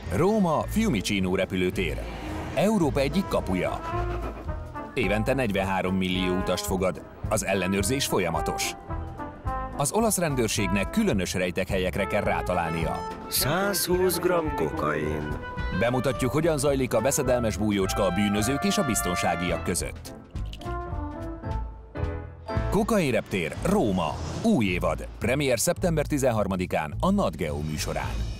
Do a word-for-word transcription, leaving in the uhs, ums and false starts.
Róma Fiumicino repülőtér. Európa egyik kapuja. Évente negyvenhárom millió utast fogad, az ellenőrzés folyamatos. Az olasz rendőrségnek különös rejtekhelyekre kell rátalálnia. százhúsz gramm kokain. Bemutatjuk, hogyan zajlik a veszedelmes bújócska a bűnözők és a biztonságiak között. Kokainreptér, Róma. Új évad. Premier szeptember tizenharmadikán a Nat Geo műsorán.